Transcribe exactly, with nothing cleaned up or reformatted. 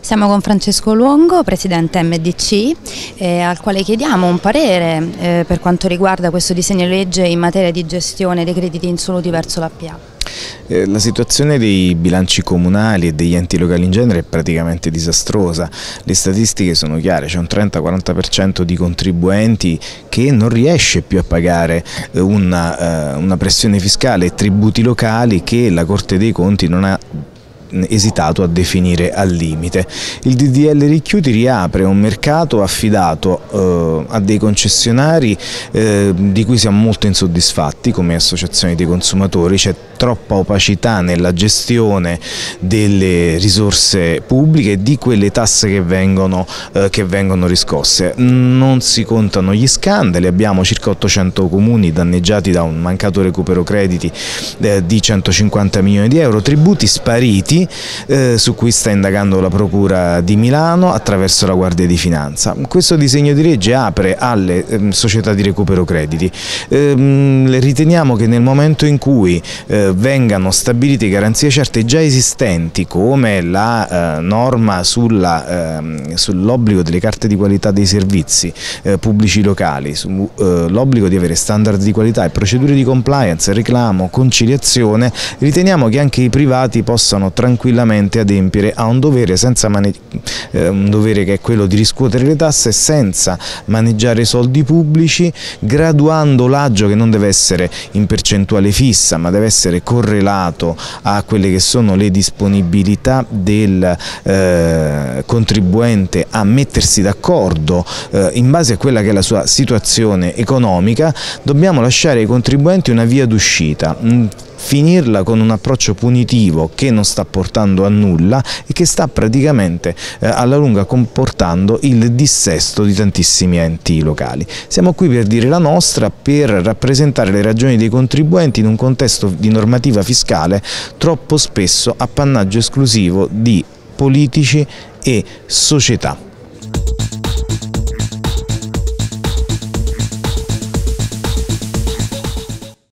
Siamo con Francesco Luongo, presidente M D C, eh, al quale chiediamo un parere eh, per quanto riguarda questo disegno di legge in materia di gestione dei crediti insoluti verso l'A P A. Eh, la situazione dei bilanci comunali e degli enti locali in genere è praticamente disastrosa. Le statistiche sono chiare, c'è un trenta quaranta per cento di contribuenti che non riesce più a pagare eh, una, eh, una pressione fiscale e tributi locali che la Corte dei Conti non ha esitato a definire al limite. Il D D L rifiuti riapre un mercato affidato eh, a dei concessionari eh, di cui siamo molto insoddisfatti come associazioni dei consumatori. C'è troppa opacità nella gestione delle risorse pubbliche e di quelle tasse che vengono, eh, che vengono riscosse. Non si contano gli scandali, abbiamo circa ottocento comuni danneggiati da un mancato recupero crediti eh, di centocinquanta milioni di euro, tributi spariti Eh, su cui sta indagando la Procura di Milano attraverso la Guardia di Finanza. Questo disegno di legge apre alle eh, società di recupero crediti. Eh, riteniamo che nel momento in cui eh, vengano stabilite garanzie certe già esistenti, come la eh, norma sull'obbligo eh, sull' delle carte di qualità dei servizi eh, pubblici locali, sull'obbligo eh, di avere standard di qualità e procedure di compliance, reclamo, conciliazione, riteniamo che anche i privati possano tranquillamente adempiere a un dovere, senza eh, un dovere che è quello di riscuotere le tasse senza maneggiare soldi pubblici, graduando l'agio che non deve essere in percentuale fissa ma deve essere correlato a quelle che sono le disponibilità del eh, contribuente a mettersi d'accordo eh, in base a quella che è la sua situazione economica. Dobbiamo lasciare ai contribuenti una via d'uscita, finirla con un approccio punitivo che non sta portando a nulla e che sta praticamente eh, alla lunga comportando il dissesto di tantissimi enti locali. Siamo qui per dire la nostra, per rappresentare le ragioni dei contribuenti in un contesto di normativa fiscale troppo spesso appannaggio esclusivo di politici e società.